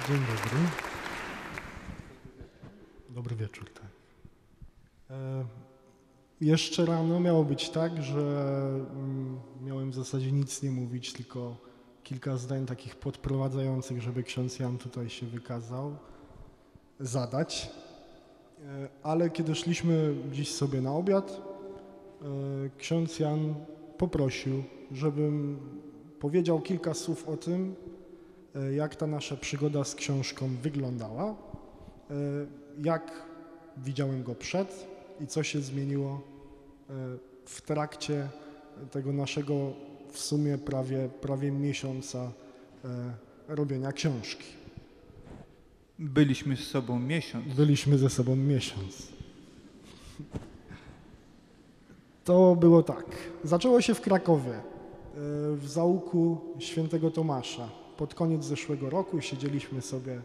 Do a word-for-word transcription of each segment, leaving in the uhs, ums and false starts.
Dzień dobry. Dobry wieczór, tak. E, jeszcze rano miało być tak, że mm, miałem w zasadzie nic nie mówić, tylko kilka zdań takich podprowadzających, żeby ksiądz Jan tutaj się wykazał, zadać. E, ale kiedy szliśmy dziś sobie na obiad, e, ksiądz Jan poprosił, żebym powiedział kilka słów o tym, jak ta nasza przygoda z książką wyglądała, jak widziałem go przed i co się zmieniło w trakcie tego naszego w sumie prawie, prawie miesiąca robienia książki. Byliśmy z sobą miesiąc. Byliśmy ze sobą miesiąc. To było tak. Zaczęło się w Krakowie, w zaułku Świętego Tomasza. Pod koniec zeszłego roku siedzieliśmy sobie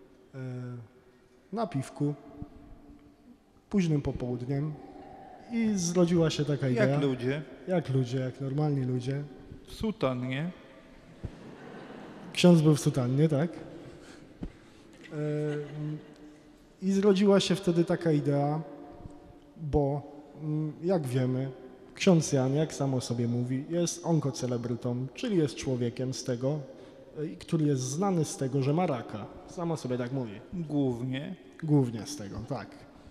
na piwku, późnym popołudniem i zrodziła się taka idea. Jak ludzie? Jak ludzie, jak normalni ludzie. W sutannie. Ksiądz był w sutannie, tak? I zrodziła się wtedy taka idea, bo jak wiemy, ksiądz Jan, jak sam o sobie mówi, jest onkocelebrytą, czyli jest człowiekiem z tego, który jest znany z tego, że ma raka. Samo sobie tak mówi. Głównie. Głównie z tego, tak.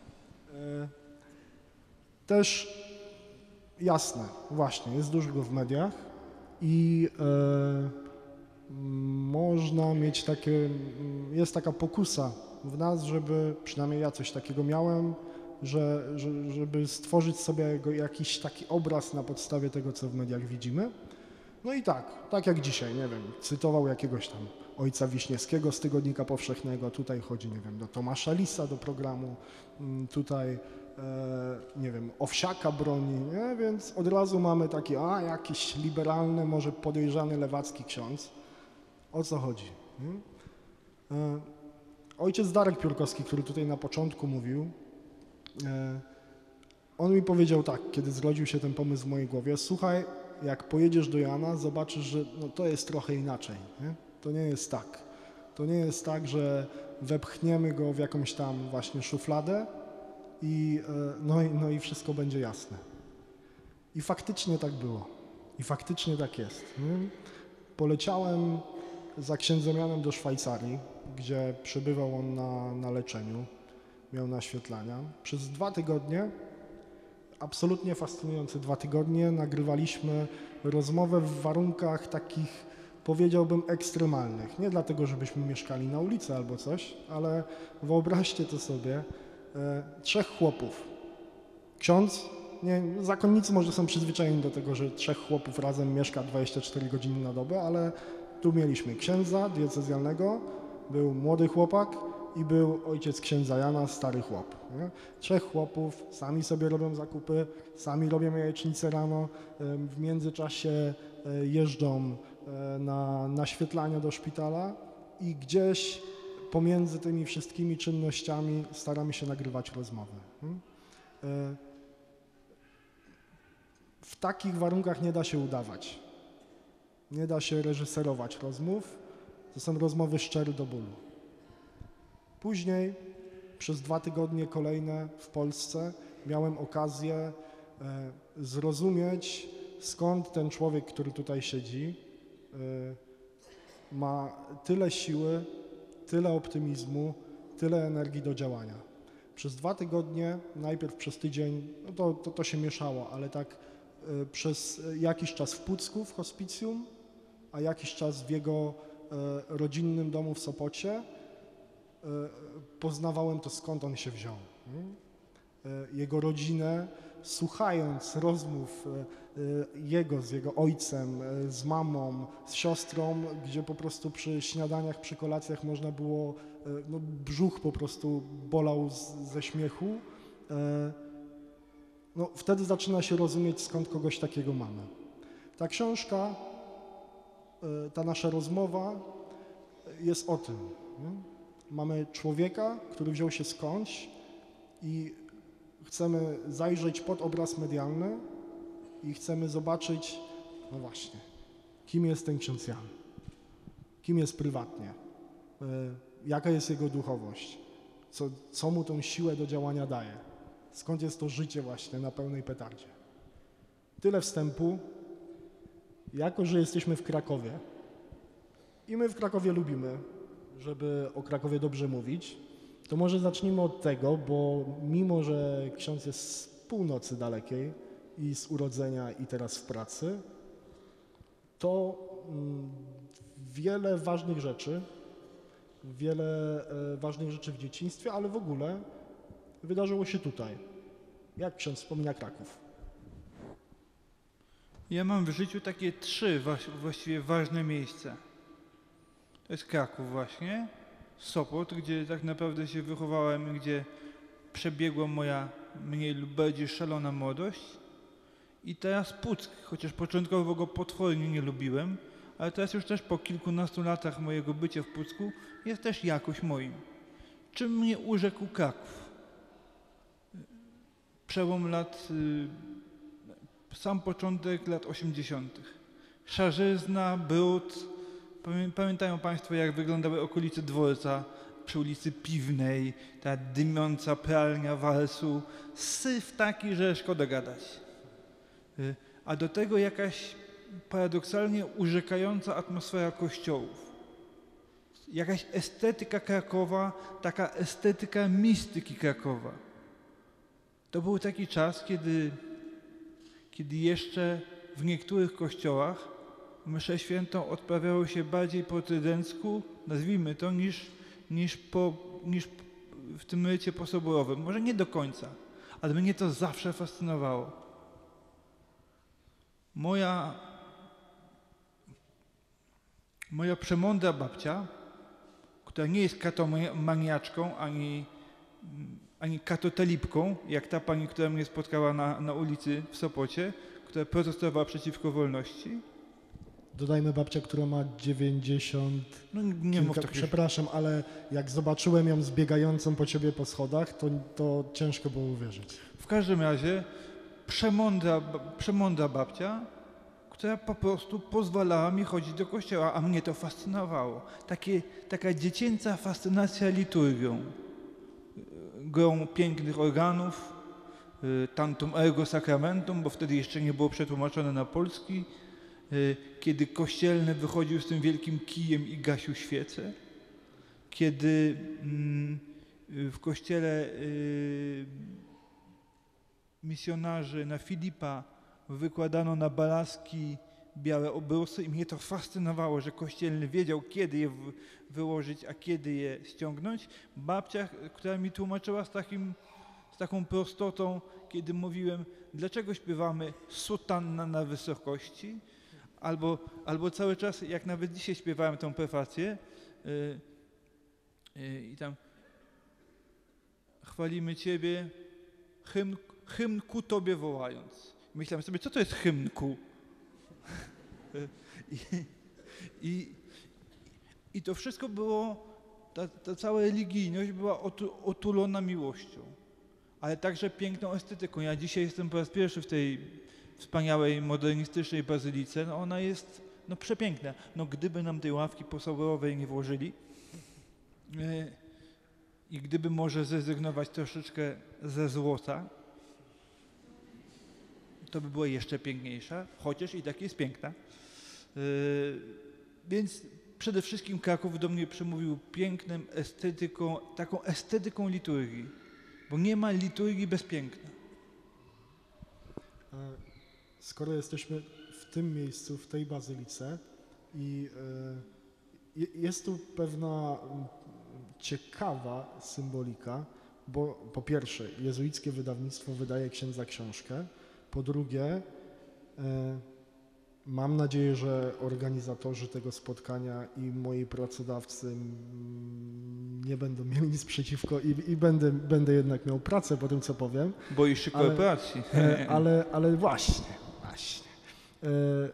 Też jasne, właśnie, jest dużo go w mediach i e, można mieć takie, jest taka pokusa w nas, żeby, przynajmniej ja coś takiego miałem, że, że, żeby stworzyć sobie jakiś taki obraz na podstawie tego, co w mediach widzimy. No i tak, tak jak dzisiaj, nie wiem, cytował jakiegoś tam ojca Wiśniewskiego z Tygodnika Powszechnego, tutaj chodzi, nie wiem, do Tomasza Lisa do programu, tutaj, e, nie wiem, Owsiaka broni, nie? Więc od razu mamy taki, a jakiś liberalny, może podejrzany lewacki ksiądz. O co chodzi? E, ojciec Darek Piórkowski, który tutaj na początku mówił, e, on mi powiedział tak, kiedy zrodził się ten pomysł w mojej głowie, słuchaj, jak pojedziesz do Jana, zobaczysz, że no, to jest trochę inaczej. Nie? To nie jest tak. To nie jest tak, że wepchniemy go w jakąś tam właśnie szufladę i, no, i, no i wszystko będzie jasne. I faktycznie tak było. I faktycznie tak jest. Nie? Poleciałem za księdzem Janem do Szwajcarii, gdzie przebywał on na, na leczeniu, miał naświetlania. Przez dwa tygodnie absolutnie fascynujące dwa tygodnie. Nagrywaliśmy rozmowę w warunkach takich, powiedziałbym, ekstremalnych. Nie dlatego, żebyśmy mieszkali na ulicy albo coś, ale wyobraźcie to sobie, e, trzech chłopów. Ksiądz, nie, zakonnicy może są przyzwyczajeni do tego, że trzech chłopów razem mieszka dwadzieścia cztery godziny na dobę, ale tu mieliśmy księdza diecezjalnego, był młody chłopak, i był ojciec księdza Jana, stary chłop. Nie? Trzech chłopów, sami sobie robią zakupy, sami robią jajecznicę rano, w międzyczasie jeżdżą na naświetlania do szpitala i gdzieś pomiędzy tymi wszystkimi czynnościami staramy się nagrywać rozmowy. W takich warunkach nie da się udawać, nie da się reżyserować rozmów, to są rozmowy szczere do bólu. Później przez dwa tygodnie kolejne w Polsce miałem okazję e, zrozumieć, skąd ten człowiek, który tutaj siedzi, e, ma tyle siły, tyle optymizmu, tyle energii do działania. Przez dwa tygodnie, najpierw przez tydzień, no to, to, to się mieszało, ale tak e, przez jakiś czas w Pucku, w hospicjum, a jakiś czas w jego e, rodzinnym domu w Sopocie, poznawałem to, skąd on się wziął. Jego rodzinę, słuchając rozmów jego z jego ojcem, z mamą, z siostrą, gdzie po prostu przy śniadaniach, przy kolacjach można było, no brzuch po prostu bolał z, ze śmiechu, no wtedy zaczyna się rozumieć, skąd kogoś takiego mamy. Ta książka, ta nasza rozmowa jest o tym. Nie? Mamy człowieka, który wziął się skądś i chcemy zajrzeć pod obraz medialny i chcemy zobaczyć, no właśnie, kim jest ten ksiądz Jan, kim jest prywatnie, jaka jest jego duchowość, co, co mu tą siłę do działania daje, skąd jest to życie właśnie na pełnej petardzie. Tyle wstępu. Jako że jesteśmy w Krakowie i my w Krakowie lubimy, żeby o Krakowie dobrze mówić, to może zacznijmy od tego, bo mimo, że ksiądz jest z północy dalekiej i z urodzenia i teraz w pracy, to mm, wiele ważnych rzeczy, wiele e, ważnych rzeczy w dzieciństwie, ale w ogóle wydarzyło się tutaj. Jak ksiądz wspomina Kraków? Ja mam w życiu takie trzy waś- właściwie ważne miejsca. To jest Kraków właśnie, Sopot, gdzie tak naprawdę się wychowałem, gdzie przebiegła moja mniej lub bardziej szalona młodość. I teraz Puck, chociaż początkowo go potwornie nie lubiłem, ale teraz już też po kilkunastu latach mojego bycia w Pucku jest też jakoś moim. Czym mnie urzekł Kraków? Przełom lat, y, sam początek lat osiemdziesiątych. Szarzyzna, brud. Pamię- Pamiętają Państwo, jak wyglądały okolice dworca przy ulicy Piwnej, ta dymiąca pralnia walsu, syf taki, że szkoda gadać. Y, A do tego jakaś paradoksalnie urzekająca atmosfera kościołów. Jakaś estetyka Krakowa, taka estetyka mistyki Krakowa. To był taki czas, kiedy, kiedy jeszcze w niektórych kościołach mszę świętą odprawiało się bardziej po trydencku, nazwijmy to, niż, niż, po, niż w tym rycie posoborowym. Może nie do końca, ale mnie to zawsze fascynowało. Moja, moja przemądra babcia, która nie jest katomaniaczką ani, ani katotelipką, jak ta pani, która mnie spotkała na, na ulicy w Sopocie, która protestowała przeciwko wolności. Dodajmy babcia, która ma dziewięćdziesiąt... No nie Kilka, mów takich. przepraszam, ale jak zobaczyłem ją zbiegającą po ciebie po schodach, to, to ciężko było uwierzyć. W każdym razie przemądra, ba- przemądra babcia, która po prostu pozwalała mi chodzić do kościoła, a mnie to fascynowało. Takie, taka dziecięca fascynacja liturgią, grą pięknych organów, y, tantum ergo sacramentum, bo wtedy jeszcze nie było przetłumaczone na polski, y, kiedy kościelny wychodził z tym wielkim kijem i gasił świecę, kiedy mm, y, w kościele y, misjonarzy na Filipa wykładano na balaski białe obrusy i mnie to fascynowało, że kościelny wiedział, kiedy je w- wyłożyć, a kiedy je ściągnąć. Babcia, która mi tłumaczyła z, takim, z taką prostotą, kiedy mówiłem, dlaczego śpiewamy sutanna na wysokości, albo, albo cały czas, jak nawet dzisiaj śpiewałem tą prefację yy, yy, i tam chwalimy Ciebie, hymn, hymn ku Tobie wołając. Myślałem sobie, co to jest hymn ku? I, i, I to wszystko było, ta, ta cała religijność była otu, otulona miłością, ale także piękną estetyką. Ja dzisiaj jestem po raz pierwszy w tej wspaniałej, modernistycznej bazylice. No ona jest no, przepiękna. No gdyby nam tej ławki posoborowej nie włożyli yy, i gdyby może zrezygnować troszeczkę ze złota, to by była jeszcze piękniejsza, chociaż i tak jest piękna. Yy, więc przede wszystkim Kraków do mnie przemówił pięknem, estetyką, taką estetyką liturgii, bo nie ma liturgii bez piękna. E, Skoro jesteśmy w tym miejscu, w tej bazylice i e, je- jest tu pewna mm, ciekawa symbolika, bo po pierwsze jezuickie wydawnictwo wydaje księdza książkę, po drugie e, mam nadzieję, że organizatorzy tego spotkania i moi pracodawcy mm, nie będą mieli nic przeciwko i, i będę, będę jednak miał pracę po tym, co powiem. Boisz się Ale- kooperacji. E, ale, ale właśnie, właśnie. E,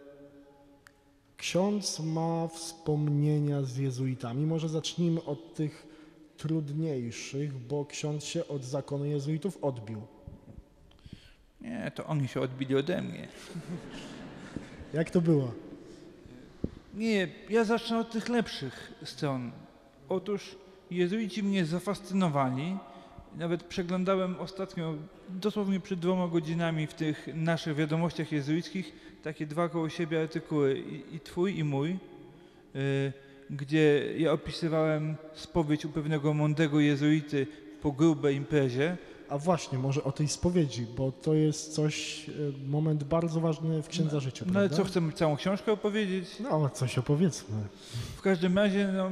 ksiądz ma wspomnienia z jezuitami. Może zacznijmy od tych trudniejszych, bo ksiądz się od zakonu jezuitów odbił. Nie, to oni się odbili ode mnie. Jak to było? Nie, ja zacznę od tych lepszych stron. Otóż Jezuici mnie zafascynowali. Nawet przeglądałem ostatnio, dosłownie przed dwoma godzinami w tych naszych wiadomościach jezuickich, takie dwa koło siebie artykuły, i, i twój, i mój, y, gdzie ja opisywałem spowiedź u pewnego mądrego jezuity po grubej imprezie. A właśnie, może o tej spowiedzi, bo to jest coś, e, moment bardzo ważny w księdza życiu, No ale prawda? co, chcemy całą książkę opowiedzieć? No, coś opowiedzmy. W każdym razie, no,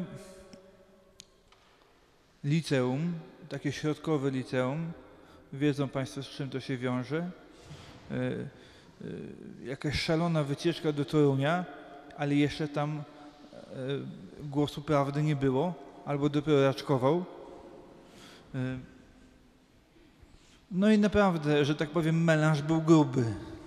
liceum, takie środkowe liceum, wiedzą Państwo, z czym to się wiąże. Y, y, jakaś szalona wycieczka do Torunia, ale jeszcze tam y, głosu prawdy nie było, albo dopiero raczkował. Y, no i naprawdę, że tak powiem, melanż był gruby.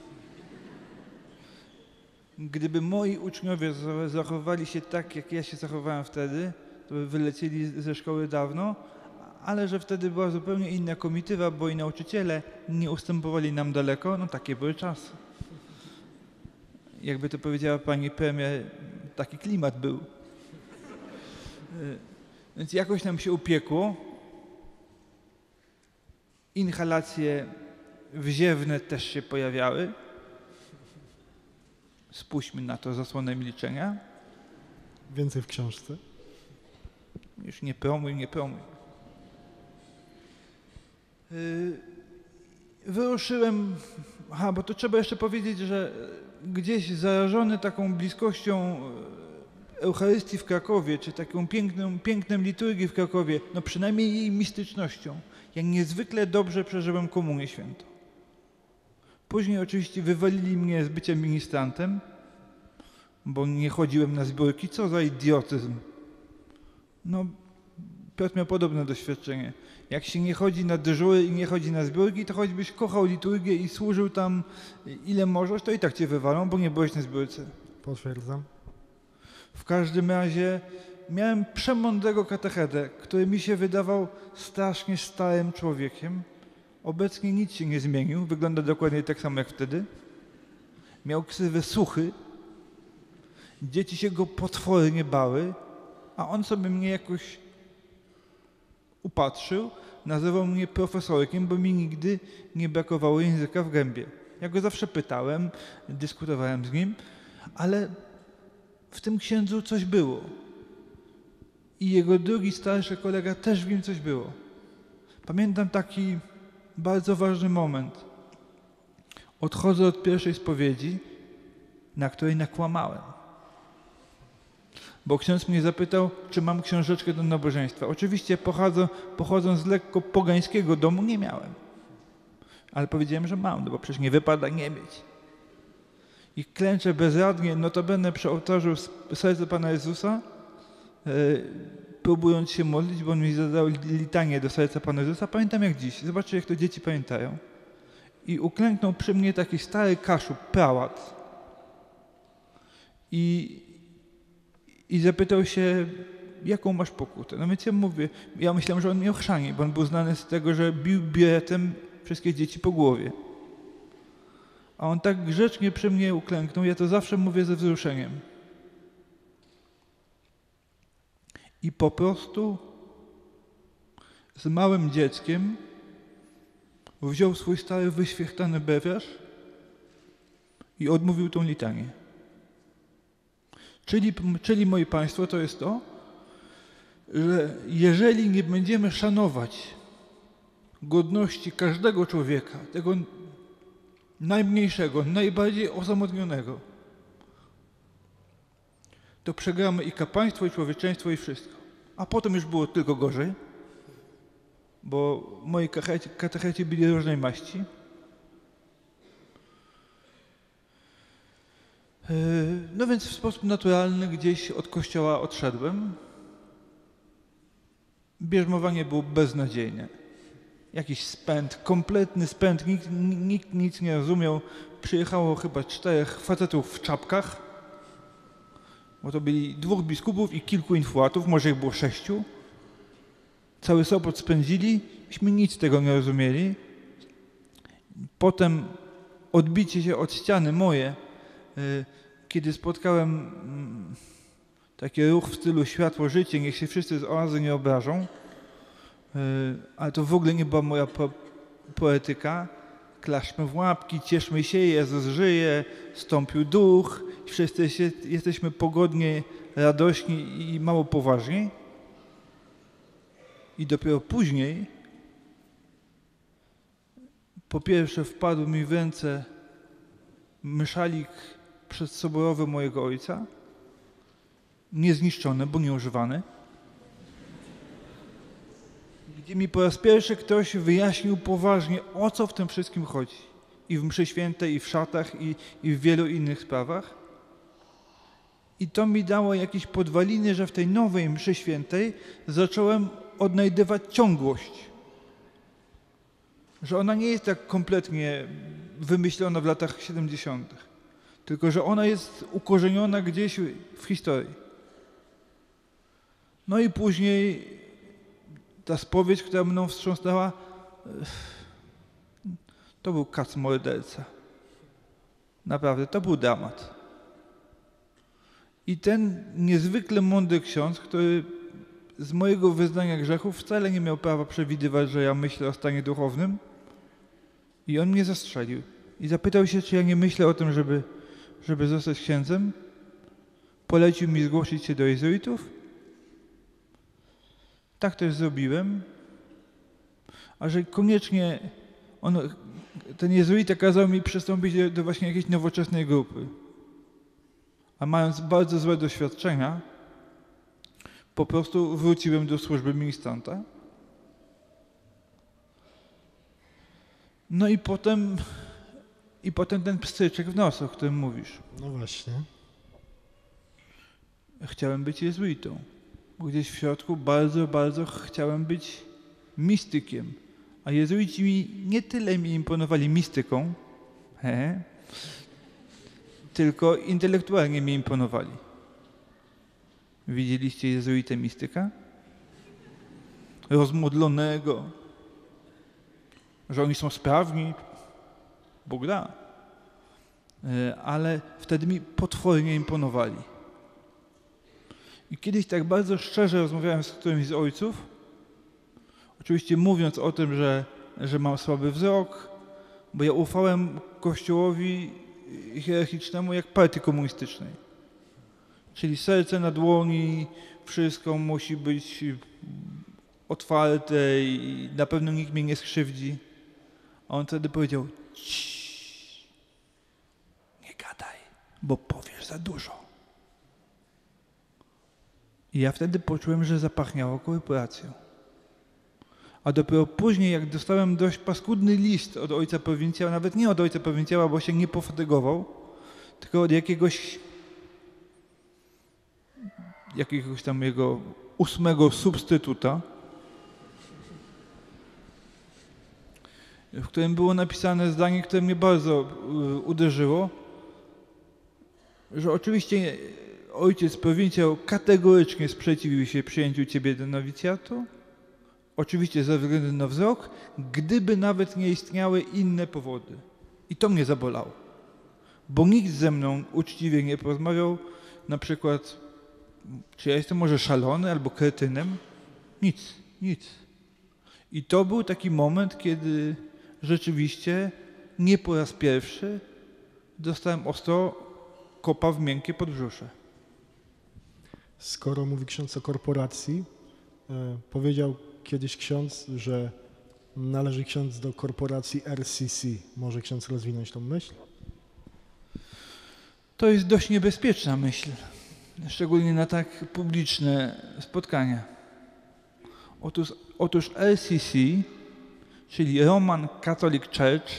Gdyby moi uczniowie za- zachowali się tak, jak ja się zachowałem wtedy, to by wylecieli ze szkoły dawno, ale że wtedy była zupełnie inna komitywa, bo i nauczyciele nie ustępowali nam daleko, no takie były czasy. Jakby to powiedziała pani premier, taki klimat był. Y, Więc jakoś nam się upiekło. Inhalacje wziewne też się pojawiały. Spuśćmy na to zasłonę milczenia. Więcej w książce. Już nie promuj, nie promuj. Yy, Wyruszyłem, aha, bo to trzeba jeszcze powiedzieć, że gdzieś zarażony taką bliskością Eucharystii w Krakowie, czy taką piękną, pięknem liturgii w Krakowie, no przynajmniej jej mistycznością, ja niezwykle dobrze przeżyłem Komunię Świętą. Później oczywiście wywalili mnie z bycia ministrantem, bo nie chodziłem na zbiórki. Co za idiotyzm. No, Piotr miał podobne doświadczenie. Jak się nie chodzi na dyżury i nie chodzi na zbiórki, to choćbyś kochał liturgię i służył tam ile możesz, to i tak cię wywalą, bo nie byłeś na zbiórce. Potwierdzam. W każdym razie miałem przemądrego katechetę, który mi się wydawał strasznie starym człowiekiem. Obecnie nic się nie zmienił, wygląda dokładnie tak samo jak wtedy. Miał ksywę Suchy, dzieci się go potwornie bały, a on sobie mnie jakoś upatrzył, nazywał mnie profesorkiem, bo mi nigdy nie brakowało języka w gębie. Ja go zawsze pytałem, dyskutowałem z nim, ale w tym księdzu coś było. I jego drugi starszy kolega też w nim coś było. Pamiętam taki bardzo ważny moment. Odchodzę od pierwszej spowiedzi, na której nakłamałem. Bo ksiądz mnie zapytał, czy mam książeczkę do nabożeństwa. Oczywiście pochodzę, pochodząc z lekko pogańskiego domu, nie miałem. Ale powiedziałem, że mam, no bo przecież nie wypada nie mieć. I klęczę bezradnie, notabene przy ołtarzu serca Pana Jezusa, yy, próbując się modlić, bo on mi zadał litanię do serca Pana Jezusa. Pamiętam jak dziś. Zobaczcie, jak to dzieci pamiętają. I uklęknął przy mnie taki stary kaszub, prałat. I, i zapytał się, jaką masz pokutę. No więc ja mówię, ja myślałem, że on mnie ochrzani, bo on był znany z tego, że bił biletem wszystkie dzieci po głowie. A on tak grzecznie przy mnie uklęknął, ja to zawsze mówię ze wzruszeniem. I po prostu z małym dzieckiem wziął swój stary, wyświechtany brewiarz i odmówił tą litanię. Czyli, czyli, moi Państwo, to jest to, że jeżeli nie będziemy szanować godności każdego człowieka, tego najmniejszego, najbardziej osamotnionego, to przegramy i kapłaństwo, i człowieczeństwo, i wszystko. A potem już było tylko gorzej, bo moi katecheci byli różnej maści. No więc w sposób naturalny gdzieś od kościoła odszedłem. Bierzmowanie było beznadziejne. Jakiś spęd, kompletny spęd, nikt, nikt nic nie rozumiał. Przyjechało chyba czterech facetów w czapkach, bo to byli dwóch biskupów i kilku infłatów, może ich było sześciu. Cały Sopot spędzili, myśmy nic z tego nie rozumieli. Potem odbicie się od ściany moje, kiedy spotkałem taki ruch w stylu światło, życie, niech się wszyscy z oazy nie obrażą, ale to w ogóle nie była moja po poetyka. Klaszczmy w łapki, cieszmy się, Jezus żyje, stąpił duch, wszyscy się, jesteśmy pogodnie, radośni i mało poważni. I dopiero później, po pierwsze wpadł mi w ręce myszalik przedsoborowy mojego ojca, niezniszczony, bo nieużywany, gdzie mi po raz pierwszy ktoś wyjaśnił poważnie, o co w tym wszystkim chodzi. I w mszy świętej, i w szatach, i, i w wielu innych sprawach. I to mi dało jakieś podwaliny, że w tej nowej mszy świętej zacząłem odnajdywać ciągłość. Że ona nie jest tak kompletnie wymyślona w latach siedemdziesiątych, tylko że ona jest ukorzeniona gdzieś w historii. No i później ta spowiedź, która mną wstrząsnęła, to był kac morderca. Naprawdę, to był dramat. I ten niezwykle mądry ksiądz, który z mojego wyznania grzechów wcale nie miał prawa przewidywać, że ja myślę o stanie duchownym, i on mnie zastrzelił. I zapytał się, czy ja nie myślę o tym, żeby, żeby zostać księdzem. Polecił mi zgłosić się do jezuitów. Tak też zrobiłem. A że koniecznie on, ten jezuita kazał mi przystąpić do, do właśnie jakiejś nowoczesnej grupy. A mając bardzo złe doświadczenia, po prostu wróciłem do służby ministranta. No i potem, i potem ten pstryczek w nos, o którym mówisz. No właśnie. Chciałem być jezuitą. Gdzieś w środku bardzo, bardzo chciałem być mistykiem. A jezuici mi nie tyle mi imponowali mistyką, he, tylko intelektualnie mi imponowali. Widzieliście jezuitę mistyka? Rozmodlonego, że oni są sprawni, Bóg da. Ale wtedy mi potwornie imponowali. I kiedyś tak bardzo szczerze rozmawiałem z którymś z ojców, oczywiście mówiąc o tym, że, że mam słaby wzrok, bo ja ufałem Kościołowi hierarchicznemu jak partii komunistycznej. Czyli serce na dłoni, wszystko musi być otwarte i na pewno nikt mnie nie skrzywdzi. A on wtedy powiedział: ciii, nie gadaj, bo powiesz za dużo. I ja wtedy poczułem, że zapachniało korporacją. A dopiero później, jak dostałem dość paskudny list od ojca prowincjała, nawet nie od ojca prowincjała, bo się nie pofatygował, tylko od jakiegoś jakiegoś tam jego ósmego substytuta, w którym było napisane zdanie, które mnie bardzo uderzyło, że oczywiście ojciec prowincjał kategorycznie sprzeciwił się przyjęciu ciebie do nowicjatu, oczywiście ze względu na wzrok, gdyby nawet nie istniały inne powody. I to mnie zabolało, bo nikt ze mną uczciwie nie porozmawiał, na przykład, czy ja jestem może szalony albo kretynem? Nic, nic. I to był taki moment, kiedy rzeczywiście nie po raz pierwszy dostałem ostro kopa w miękkie podbrzusze. Skoro mówi ksiądz o korporacji, e, powiedział kiedyś ksiądz, że należy ksiądz do korporacji R C C. Może ksiądz rozwinąć tą myśl? To jest dość niebezpieczna myśl, szczególnie na tak publiczne spotkania. Otóż, otóż R C C, czyli Roman Catholic Church,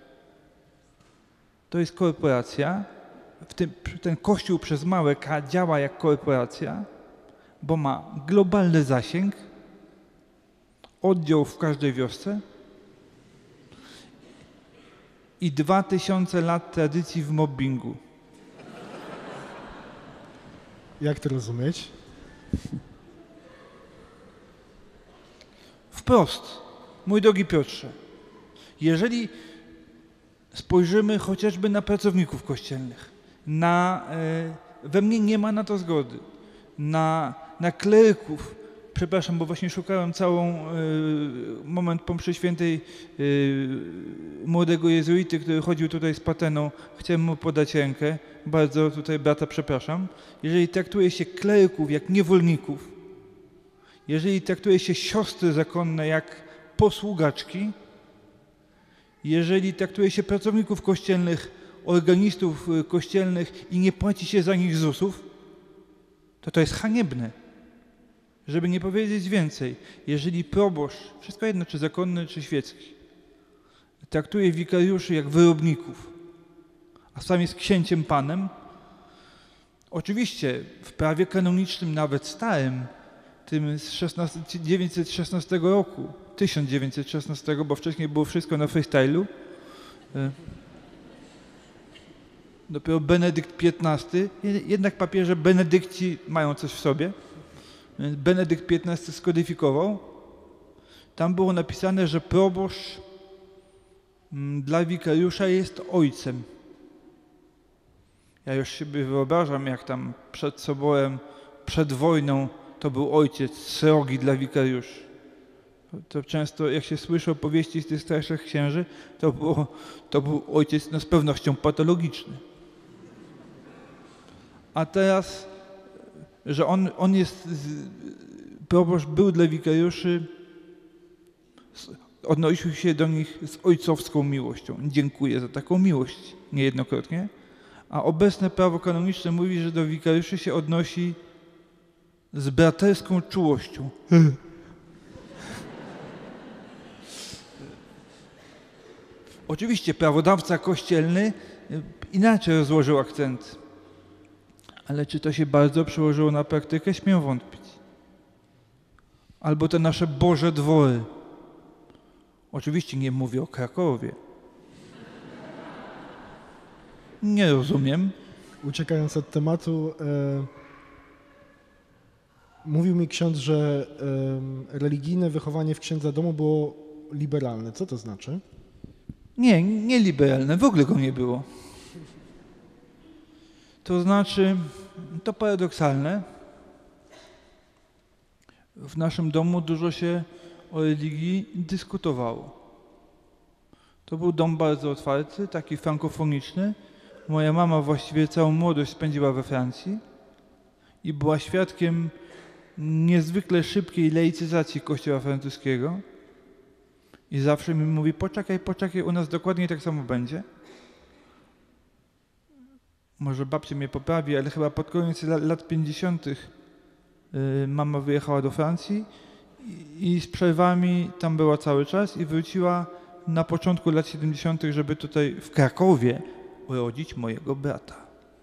to jest korporacja. W tym, ten kościół przez małe K działa jak korporacja, bo ma globalny zasięg, oddział w każdej wiosce i dwa tysiące lat tradycji w mobbingu. Jak to rozumieć? Wprost, mój drogi Piotrze, jeżeli spojrzymy chociażby na pracowników kościelnych, na, we mnie nie ma na to zgody, na, na kleryków. Przepraszam, bo właśnie szukałem całą y, moment po mszy świętej y, młodego jezuity, który chodził tutaj z pateną. Chciałem mu podać rękę. Bardzo tutaj brata przepraszam. Jeżeli traktuje się kleryków jak niewolników, jeżeli traktuje się siostry zakonne jak posługaczki, jeżeli traktuje się pracowników kościelnych, organistów kościelnych i nie płaci się za nich zusów, to to jest haniebne. Żeby nie powiedzieć więcej, jeżeli proboszcz, wszystko jedno czy zakonny, czy świecki, traktuje wikariuszy jak wyrobników, a sam jest księciem panem, oczywiście w prawie kanonicznym, nawet starym, tym z tysiąc dziewięćset szesnastego roku, tysiąc dziewięćset szesnastego, bo wcześniej było wszystko na freestylu, dopiero Benedykt piętnasty, jednak papieże benedykci mają coś w sobie. Benedykt piętnasty skodyfikował. Tam było napisane, że proboszcz dla wikariusza jest ojcem. Ja już sobie wyobrażam, jak tam przed soborem, przed wojną to był ojciec srogi dla wikariuszy. To często, jak się słyszy opowieści z tych starszych księży, to, było, to był ojciec no, z pewnością patologiczny. A teraz, że on, on jest, proboszcz był dla wikariuszy, odnosił się do nich z ojcowską miłością. Dziękuję za taką miłość niejednokrotnie. A obecne prawo kanoniczne mówi, że do wikariuszy się odnosi z braterską czułością. Oczywiście prawodawca kościelny inaczej rozłożył akcenty. Ale czy to się bardzo przełożyło na praktykę? Śmiem wątpić. Albo te nasze Boże dwory. Oczywiście nie mówię o Krakowie. Nie rozumiem. Uciekając od tematu, e, mówił mi ksiądz, że e, religijne wychowanie w księdza domu było liberalne. Co to znaczy? Nie, nie liberalne. W ogóle go nie było. To znaczy, to paradoksalne, w naszym domu dużo się o religii dyskutowało. To był dom bardzo otwarty, taki frankofoniczny. Moja mama właściwie całą młodość spędziła we Francji i była świadkiem niezwykle szybkiej laicyzacji kościoła francuskiego. I zawsze mi mówi, poczekaj, poczekaj, u nas dokładnie tak samo będzie. Może babcia mnie poprawi, ale chyba pod koniec lat pięćdziesiątych mama wyjechała do Francji i z przerwami tam była cały czas i wróciła na początku lat siedemdziesiątych, żeby tutaj w Krakowie urodzić mojego brata.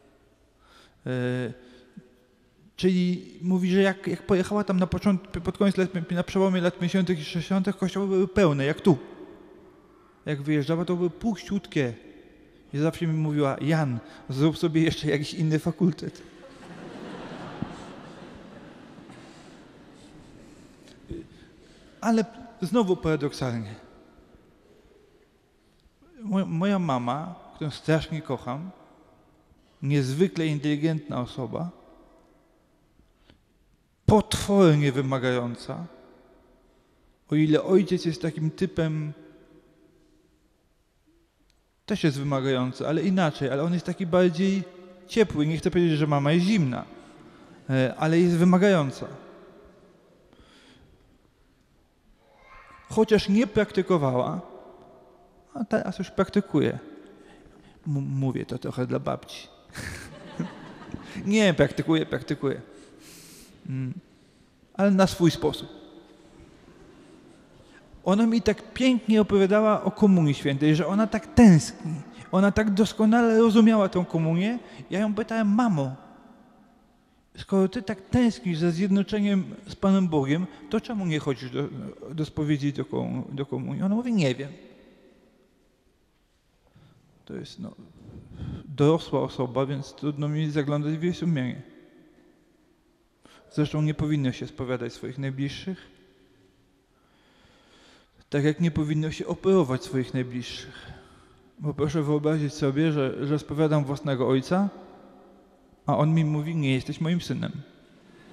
Czyli mówi, że jak, jak pojechała tam na początku, pod koniec lat, na przełomie lat pięćdziesiątych i sześćdziesiątych kościoły były pełne, jak tu. Jak wyjeżdżała, to były puściutkie. I zawsze mi mówiła, Jan, zrób sobie jeszcze jakiś inny fakultet. Ale znowu paradoksalnie. Moja mama, którą strasznie kocham, niezwykle inteligentna osoba, potwornie wymagająca, o ile ojciec jest takim typem, też jest wymagający, ale inaczej, ale on jest taki bardziej ciepły. Nie chcę powiedzieć, że mama jest zimna, ale jest wymagająca. Chociaż nie praktykowała, a teraz już praktykuje. M- mówię to trochę dla babci. Nie, praktykuje, praktykuje. Mm. Ale na swój sposób. Ona mi tak pięknie opowiadała o Komunii Świętej, że ona tak tęskni. Ona tak doskonale rozumiała tę komunię. Ja ją pytałem, mamo, skoro ty tak tęsknisz za zjednoczeniem z Panem Bogiem, to czemu nie chodzisz do, do spowiedzi, do, do komunii? Ona mówi, nie wiem. To jest no, dorosła osoba, więc trudno mi zaglądać w jej sumienie. Zresztą nie powinno się spowiadać swoich najbliższych, tak jak nie powinno się operować swoich najbliższych. Bo proszę wyobrazić sobie, że, że spowiadam własnego ojca, a on mi mówi, nie jesteś moim synem.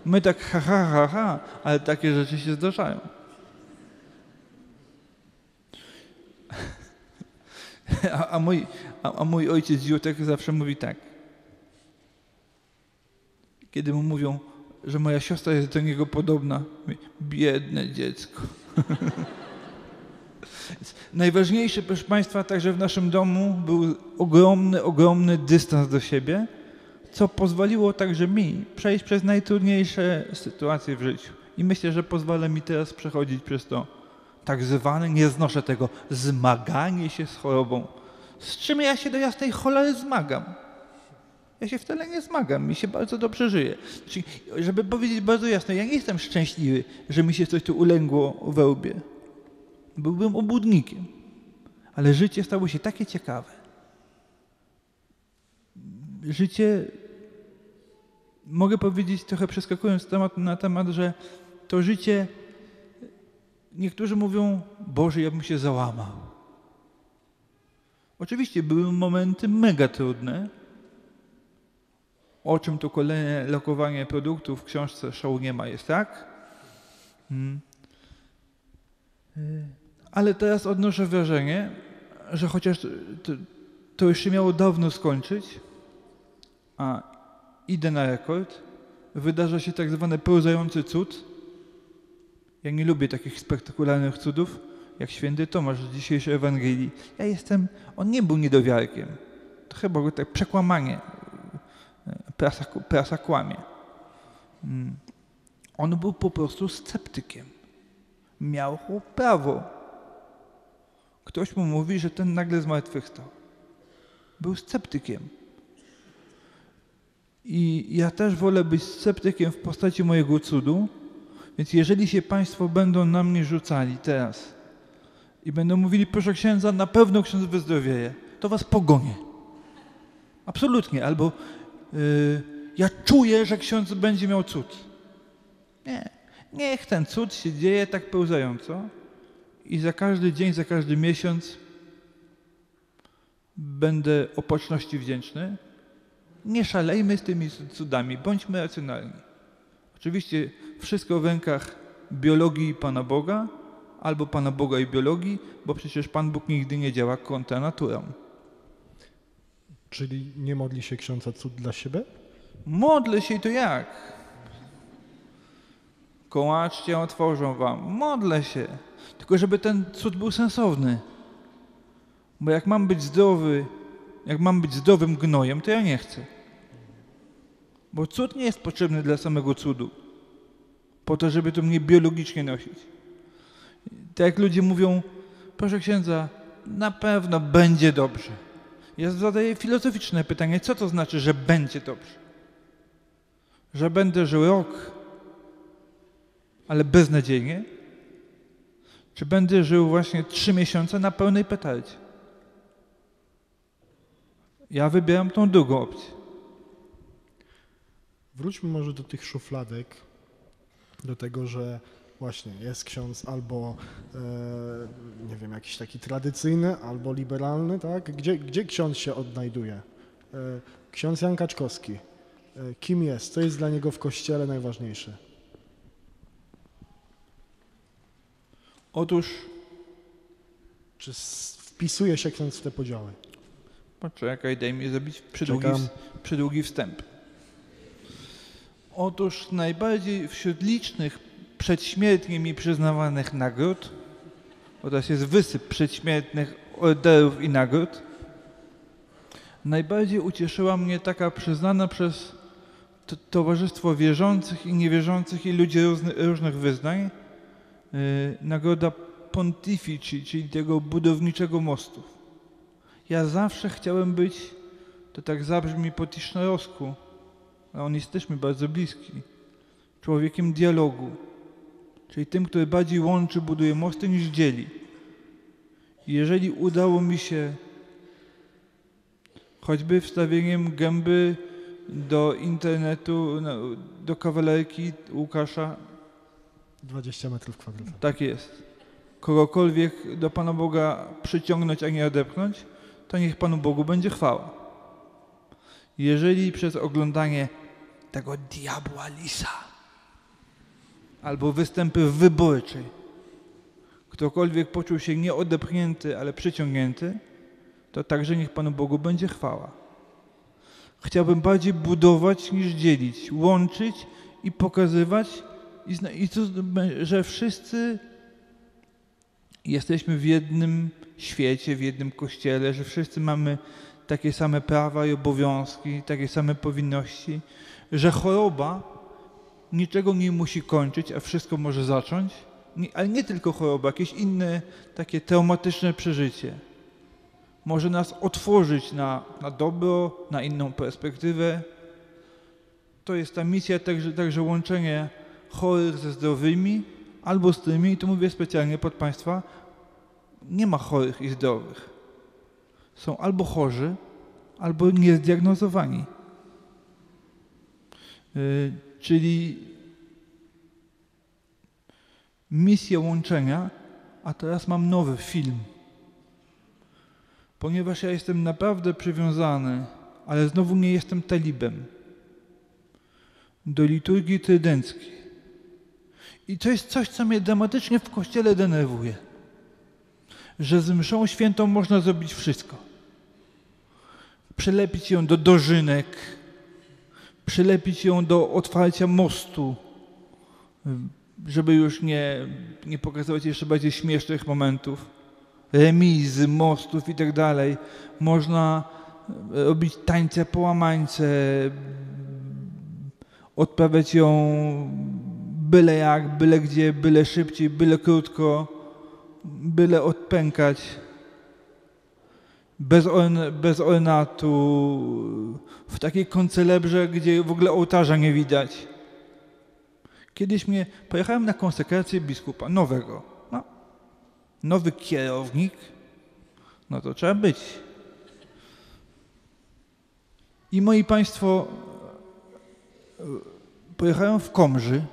My tak ha, ha, ha, ha, ale takie rzeczy się zdarzają. A, a, mój, a, a mój ojciec Jutek zawsze mówi tak. Kiedy mu mówią, że moja siostra jest do niego podobna, mówi, biedne dziecko. Najważniejsze, proszę Państwa, także w naszym domu był ogromny, ogromny dystans do siebie, co pozwoliło także mi przejść przez najtrudniejsze sytuacje w życiu. I myślę, że pozwala mi teraz przechodzić przez to tak zwane, nie znoszę tego, zmaganie się z chorobą. Z czym ja się do jasnej cholery zmagam? Ja się wcale nie zmagam, mi się bardzo dobrze żyje. Czyli, żeby powiedzieć bardzo jasno, ja nie jestem szczęśliwy, że mi się coś tu ulęgło we łbie. Byłbym obłudnikiem, ale życie stało się takie ciekawe. Życie, mogę powiedzieć, trochę przeskakując temat na temat, że to życie, niektórzy mówią, Boże, ja bym się załamał. Oczywiście były momenty mega trudne, o czym to kolejne lokowanie produktów w książce Szału nie ma, jest tak? Hmm. Ale teraz odnoszę wrażenie, że chociaż to, to już się miało dawno skończyć, a idę na rekord, wydarza się tak zwany pełzający cud. Ja nie lubię takich spektakularnych cudów, jak święty Tomasz z dzisiejszej Ewangelii. Ja jestem, on nie był niedowiarkiem. To chyba go tak przekłamanie, prasa, prasa kłamie. On był po prostu sceptykiem. Miał prawo. Ktoś mu mówi, że ten nagle zmartwychwstał. Był sceptykiem. I ja też wolę być sceptykiem w postaci mojego cudu, więc jeżeli się Państwo będą na mnie rzucali teraz i będą mówili, proszę księdza, na pewno ksiądz wyzdrowieje, to was pogonię. Absolutnie. Albo yy, ja czuję, że ksiądz będzie miał cud. Nie. Niech ten cud się dzieje tak pełzająco i za każdy dzień, za każdy miesiąc będę opatrzności wdzięczny. Nie szalejmy z tymi cudami, bądźmy racjonalni. Oczywiście wszystko w rękach biologii Pana Boga albo Pana Boga i biologii, bo przecież Pan Bóg nigdy nie działa kontra naturą. Czyli nie modli się ksiądz o cud dla siebie? Modlę się i to jak? Kołaczcie, otworzą wam. Modlę się. Tylko żeby ten cud był sensowny. Bo jak mam być zdrowy, jak mam być zdrowym gnojem, to ja nie chcę. Bo cud nie jest potrzebny dla samego cudu. Po to, żeby to mnie biologicznie nosić. Tak jak ludzie mówią, proszę księdza, na pewno będzie dobrze. Ja zadaję filozoficzne pytanie, co to znaczy, że będzie dobrze? Że będę żył rok, ale beznadziejnie? Czy będę żył właśnie trzy miesiące na pełnej petardzie? Ja wybieram tą drugą opcję. Wróćmy może do tych szufladek, do tego, że właśnie jest ksiądz albo, e, nie wiem, jakiś taki tradycyjny, albo liberalny, tak? Gdzie, gdzie ksiądz się odnajduje? E, ksiądz Jan Kaczkowski. E, kim jest? Co jest dla niego w Kościele najważniejsze? Otóż... Czy wpisuje się ksiądz w te podziały? Poczekaj, daj mi zrobić przydługi, przydługi wstęp. Otóż najbardziej wśród licznych przedśmiertnie mi przyznawanych nagród, bo teraz jest wysyp przedśmiertnych orderów i nagród, najbardziej ucieszyła mnie taka przyznana przez to, Towarzystwo Wierzących i Niewierzących i ludzi różny, różnych wyznań yy, nagroda Pontifici, czyli tego budowniczego mostu. Ja zawsze chciałem być, to tak zabrzmi po tischnerowsku, a on jest też mi bardzo bliski, człowiekiem dialogu, czyli tym, który bardziej łączy, buduje mosty niż dzieli. I jeżeli udało mi się choćby wstawieniem gęby do internetu, do kawalerki Łukasza, dwadzieścia metrów kwadratowych. Tak jest. Kogokolwiek do Pana Boga przyciągnąć, a nie odepchnąć, to niech Panu Bogu będzie chwała. Jeżeli przez oglądanie tego diabła lisa albo występy w wyborczej. Ktokolwiek poczuł się nie odepchnięty, ale przyciągnięty, to także niech Panu Bogu będzie chwała. Chciałbym bardziej budować niż dzielić, łączyć i pokazywać, i, zna- i to, że wszyscy jesteśmy w jednym świecie, w jednym kościele, że wszyscy mamy takie same prawa i obowiązki, takie same powinności, że choroba niczego nie musi kończyć, a wszystko może zacząć, nie, ale nie tylko choroba, jakieś inne takie traumatyczne przeżycie. Może nas otworzyć na, na dobro, na inną perspektywę. To jest ta misja, także, także łączenie chorych ze zdrowymi, albo z tymi, i to mówię specjalnie pod Państwa, nie ma chorych i zdrowych. Są albo chorzy, albo niezdiagnozowani. Yy, czyli misję łączenia, a teraz mam nowy film. Ponieważ ja jestem naprawdę przywiązany, ale znowu nie jestem talibem, do liturgii trydenckiej. I to jest coś, co mnie dramatycznie w Kościele denerwuje. Że z mszą świętą można zrobić wszystko. Przylepić ją do dożynek, przylepić ją do otwarcia mostu, żeby już nie, nie pokazywać jeszcze bardziej śmiesznych momentów, remizy, mostów i tak dalej. Można robić tańce, połamańce, odprawiać ją byle jak, byle gdzie, byle szybciej, byle krótko, byle odpękać, bez, orn, bez ornatu, w takiej koncelebrze, gdzie w ogóle ołtarza nie widać. Kiedyś mnie, pojechałem na konsekrację biskupa, nowego. No, nowy kierownik, no to trzeba być. I moi Państwo, pojechałem w Komży,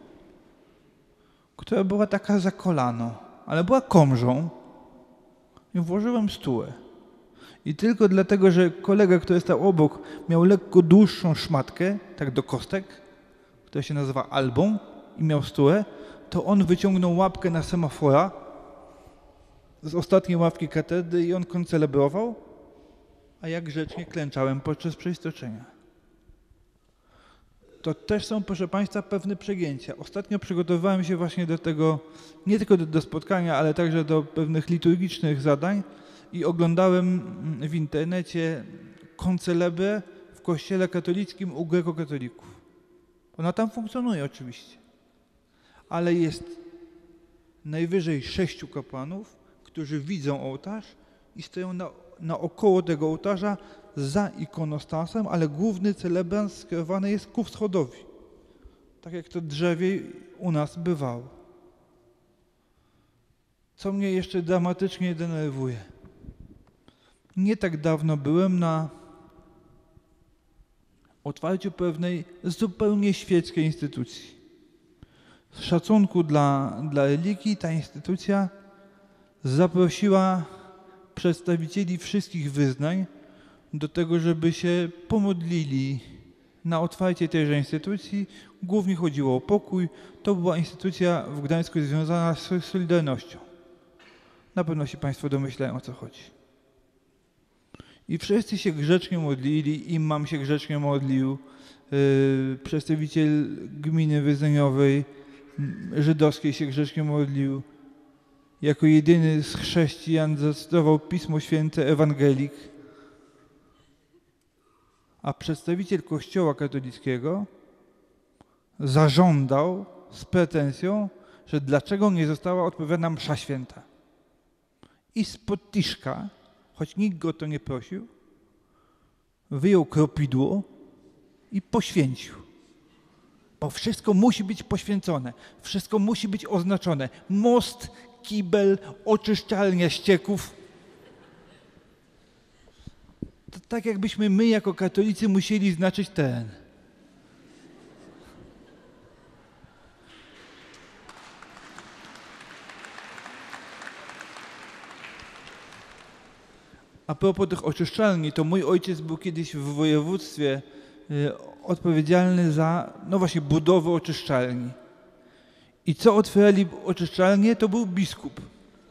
która była taka za kolano, ale była Komżą, i włożyłem stułę. I tylko dlatego, że kolega, który stał obok, miał lekko dłuższą szmatkę, tak do kostek, która się nazywa albą, i miał stułę, to on wyciągnął łapkę na semafora z ostatniej ławki katedry i on koncelebrował, a ja grzecznie klęczałem podczas przeistoczenia. To też są, proszę Państwa, pewne przegięcia. Ostatnio przygotowywałem się właśnie do tego, nie tylko do, do spotkania, ale także do pewnych liturgicznych zadań i oglądałem w internecie koncelebrę w kościele katolickim u grekokatolików. Ona tam funkcjonuje oczywiście, ale jest najwyżej sześciu kapłanów, którzy widzą ołtarz i stoją na, naokoło tego ołtarza za ikonostasem, ale główny celebrant skierowany jest ku wschodowi, tak jak to drzewie u nas bywało. Co mnie jeszcze dramatycznie denerwuje. Nie tak dawno byłem na otwarciu pewnej zupełnie świeckiej instytucji. Z szacunku dla, dla religii ta instytucja zaprosiła przedstawicieli wszystkich wyznań do tego, żeby się pomodlili na otwarcie tejże instytucji. Głównie chodziło o pokój. To była instytucja w Gdańsku związana z Solidarnością. Na pewno się Państwo domyślają, o co chodzi. I wszyscy się grzecznie modlili, imam się grzecznie modlił, yy, przedstawiciel gminy wyznaniowej żydowskiej się grzecznie modlił. Jako jedyny z chrześcijan zacytował Pismo Święte, Ewangelik. A przedstawiciel Kościoła katolickiego zażądał z pretensją, że dlaczego nie została odpowiedziana msza święta. I spod tiszka, choć nikt go o to nie prosił, wyjął kropidło i poświęcił. Bo wszystko musi być poświęcone, wszystko musi być oznaczone. Most, kibel, oczyszczalnia ścieków. To tak jakbyśmy my jako katolicy musieli znaczyć teren. A propos tych oczyszczalni, to mój ojciec był kiedyś w województwie y, odpowiedzialny za, no właśnie, budowę oczyszczalni. I co otwierali oczyszczalnię, to był biskup.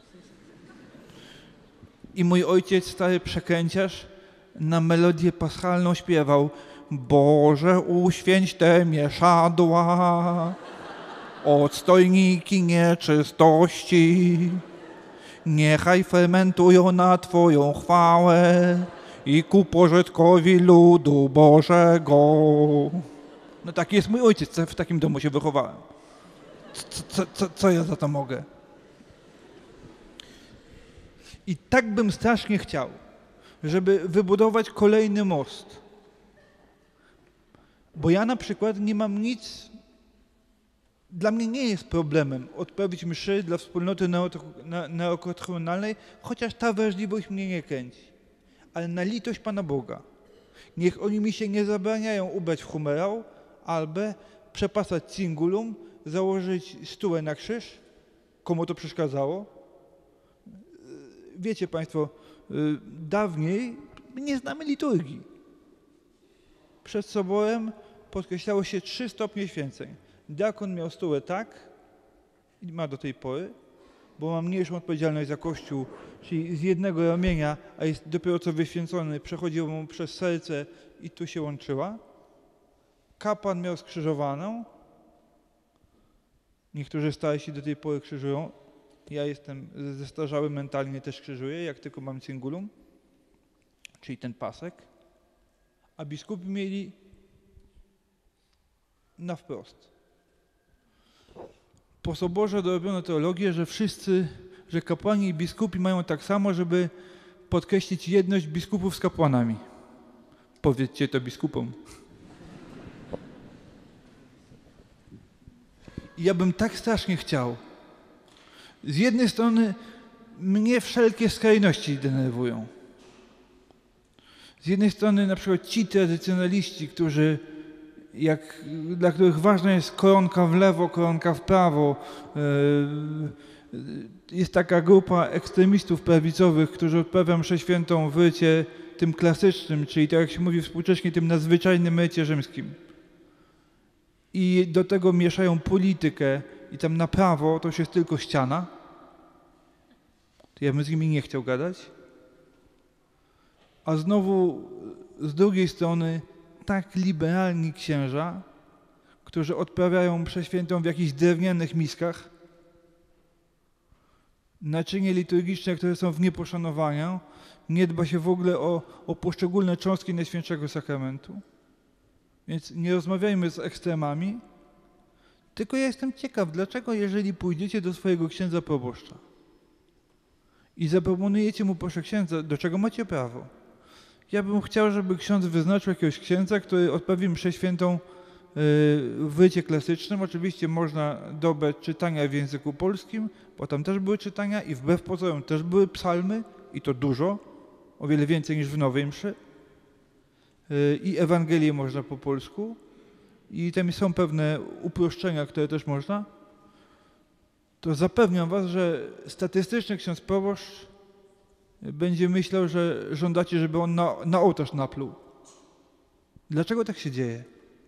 I mój ojciec, stary przekręciarz, na melodię paschalną śpiewał: Boże, uświęć te mieszadła, odstojniki nieczystości, niechaj fermentują na Twoją chwałę i ku pożytkowi ludu Bożego. No taki jest mój ojciec, w takim domu się wychowałem. Co, co, co, co ja za to mogę? I tak bym strasznie chciał, żeby wybudować kolejny most. Bo ja na przykład nie mam nic, dla mnie nie jest problemem odprawić mszy dla wspólnoty neokatechunalnej, chociaż ta wrażliwość mnie nie kręci. Ale na litość Pana Boga, niech oni mi się nie zabraniają ubrać w humerał, albo przepasać cingulum, założyć stółę na krzyż, komu to przeszkadzało. Wiecie Państwo, dawniej nie znamy liturgii. Przed soborem podkreślało się trzy stopnie święceń. Diakon miał stółę tak, i ma do tej pory, bo ma mniejszą odpowiedzialność za Kościół, czyli z jednego ramienia, a jest dopiero co wyświęcony, przechodziło mu przez serce i tu się łączyła. Kapłan miał skrzyżowaną. Niektórzy starsi do tej pory krzyżują. Ja jestem zestarzały mentalnie, też krzyżuję, jak tylko mam cingulum, czyli ten pasek. A biskupi mieli na wprost. Po soborze dorobiono teologię, że wszyscy, że kapłani i biskupi mają tak samo, żeby podkreślić jedność biskupów z kapłanami. Powiedzcie to biskupom. I ja bym tak strasznie chciał. Z jednej strony mnie wszelkie skrajności denerwują. Z jednej strony na przykład ci tradycjonaliści, którzy, jak, dla których ważna jest koronka w lewo, koronka w prawo. Jest taka grupa ekstremistów prawicowych, którzy odprawiają mszę świętą w rycie tym klasycznym, czyli tak jak się mówi współcześnie, tym nadzwyczajnym rycie rzymskim. I do tego mieszają politykę i tam na prawo to już jest tylko ściana. To ja bym z nimi nie chciał gadać. A znowu z drugiej strony tak liberalni księża, którzy odprawiają mszę świętą w jakichś drewnianych miskach, naczynie liturgiczne, które są w nieposzanowaniu, nie dba się w ogóle o, o poszczególne cząstki Najświętszego Sakramentu. Więc nie rozmawiajmy z ekstremami, tylko ja jestem ciekaw, dlaczego jeżeli pójdziecie do swojego księdza proboszcza i zaproponujecie mu, proszę księdza, do czego macie prawo? Ja bym chciał, żeby ksiądz wyznaczył jakiegoś księdza, który odprawi mszę świętą w rycie klasycznym. Oczywiście można dobrać czytania w języku polskim, bo tam też były czytania i wbrew pozorom też były psalmy i to dużo, o wiele więcej niż w nowej mszy. I Ewangelię można po polsku i tam są pewne uproszczenia, które też można. To zapewniam was, że statystyczny ksiądz proboszcz będzie myślał, że żądacie, żeby on na, na ołtarz napluł. Dlaczego tak się dzieje?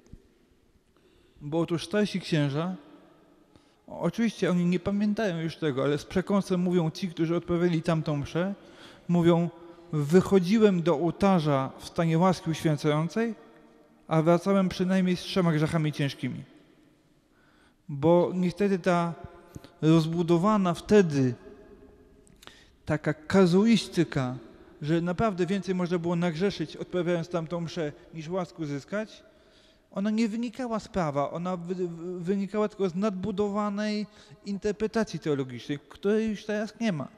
Bo otóż starsi księża, oczywiście oni nie pamiętają już tego, ale z przekąsem mówią ci, którzy odprawiali tamtą mszę, mówią: wychodziłem do ołtarza w stanie łaski uświęcającej, a wracałem przynajmniej z trzema grzechami ciężkimi. Bo niestety ta rozbudowana wtedy taka kazuistyka, że naprawdę więcej można było nagrzeszyć odprawiając tamtą mszę niż łaskę uzyskać, ona nie wynikała z prawa, ona wy, wynikała tylko z nadbudowanej interpretacji teologicznej, której już teraz nie ma.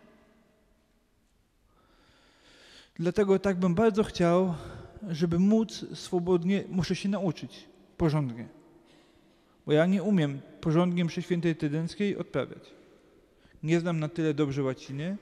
Dlatego tak bym bardzo chciał, żeby móc swobodnie, muszę się nauczyć porządnie. Bo ja nie umiem porządnie mszy świętej trydenckiej odprawiać. Nie znam na tyle dobrze łaciny.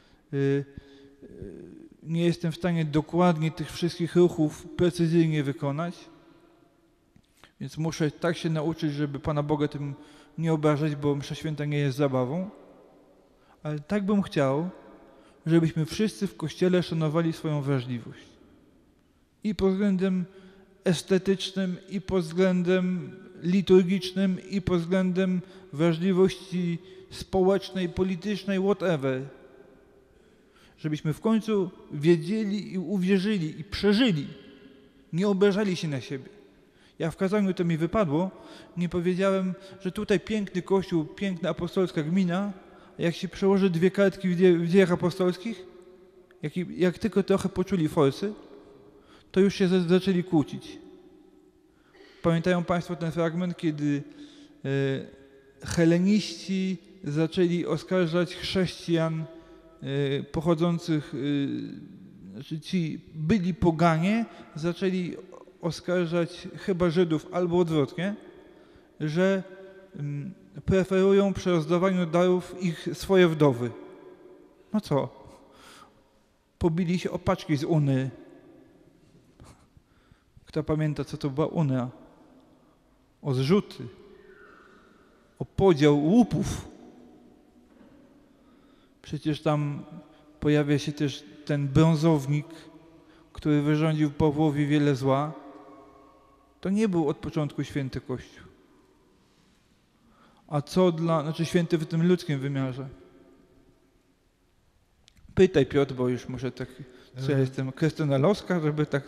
Nie jestem w stanie dokładnie tych wszystkich ruchów precyzyjnie wykonać. Więc muszę tak się nauczyć, żeby Pana Boga tym nie obrażać, bo msza święta nie jest zabawą. Ale tak bym chciał, żebyśmy wszyscy w Kościele szanowali swoją wrażliwość. I pod względem estetycznym, i pod względem liturgicznym i pod względem wrażliwości społecznej, politycznej, whatever. Żebyśmy w końcu wiedzieli i uwierzyli i przeżyli. Nie obrażali się na siebie. Ja w kazaniu to mi wypadło, nie powiedziałem, że tutaj piękny kościół, piękna apostolska gmina, a jak się przełoży dwie kartki w, dzie w dziejach apostolskich, jak, jak tylko trochę poczuli forsy, to już się zaczęli kłócić. Pamiętają Państwo ten fragment, kiedy e, heleniści zaczęli oskarżać chrześcijan e, pochodzących, e, znaczy ci byli poganie, zaczęli oskarżać chyba Żydów albo odwrotnie, że m, preferują przy rozdawaniu darów ich swoje wdowy. No co? Pobili się o paczki z Uny. Kto pamięta, co to była Unia? O zrzuty, o podział łupów. Przecież tam pojawia się też ten brązownik, który wyrządził Pawłowi wiele zła. To nie był od początku święty Kościół. A co dla, znaczy święty w tym ludzkim wymiarze? Pytaj, Piotr, bo już muszę tak, co ja jestem, Krystyna Loska, żeby tak...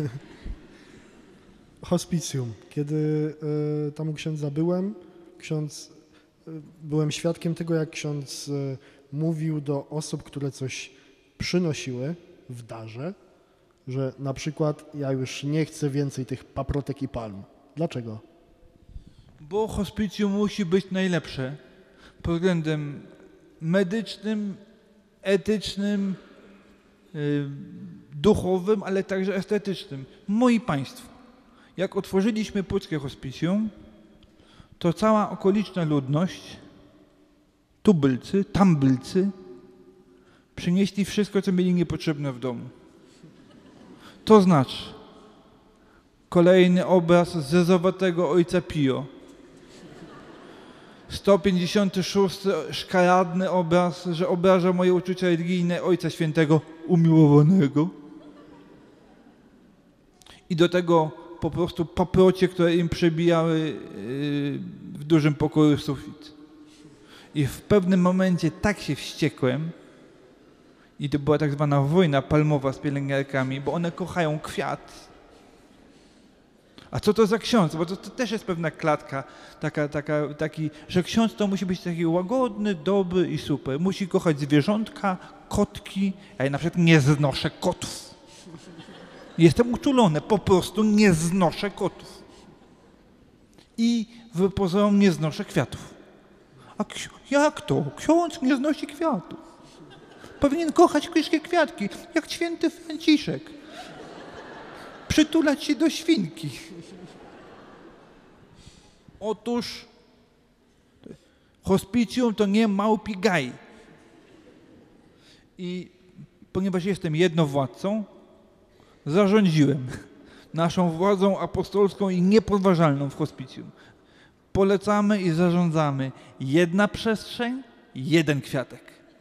Hospicjum. Kiedy y, tam u księdza byłem, ksiądz, y, byłem świadkiem tego, jak ksiądz y, mówił do osób, które coś przynosiły w darze, że na przykład ja już nie chcę więcej tych paprotek i palm. Dlaczego? Bo hospicjum musi być najlepsze pod względem medycznym, etycznym, y, duchowym, ale także estetycznym. Moi Państwo, jak otworzyliśmy Puckie Hospicjum, to cała okoliczna ludność, tubylcy, tambylcy, przynieśli wszystko, co mieli niepotrzebne w domu. To znaczy kolejny obraz zezowatego ojca Pio, sto pięćdziesiąty szósty szkaradny obraz, że obraża moje uczucia religijne Ojca Świętego Umiłowanego. I do tego po prostu paprocie, które im przebijały w dużym pokoju sufit. I w pewnym momencie tak się wściekłem, i to była tak zwana wojna palmowa z pielęgniarkami, bo one kochają kwiat. A co to za ksiądz? Bo to, to też jest pewna klatka, taka, taka, taki, że ksiądz to musi być taki łagodny, dobry i super. Musi kochać zwierzątka, kotki. Ja na przykład nie znoszę kotów. Jestem uczulony, po prostu nie znoszę kotów. I wypozorom nie znoszę kwiatów. A ksi- jak to? Ksiądz nie znosi kwiatów. Powinien kochać wszystkie kwiatki, jak święty Franciszek. Przytulać się do świnki. Otóż hospicjum to nie małpi gaj. I ponieważ jestem jednowładcą, zarządziłem naszą władzą apostolską i niepodważalną w hospicjum. Polecamy i zarządzamy jedna przestrzeń, jeden kwiatek.